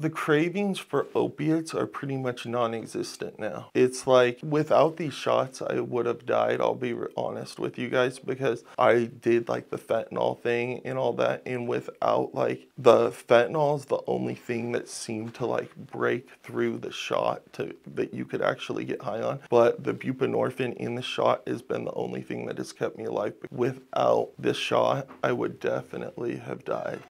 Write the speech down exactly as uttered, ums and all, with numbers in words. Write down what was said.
The cravings for opiates are pretty much non-existent now. It's like without these shots, I would have died. I'll be honest with you guys, because I did like the fentanyl thing and all that. And without like the fentanyl is the only thing that seemed to like break through the shot to that you could actually get high on. But the buprenorphine in the shot has been the only thing that has kept me alive. Without this shot, I would definitely have died.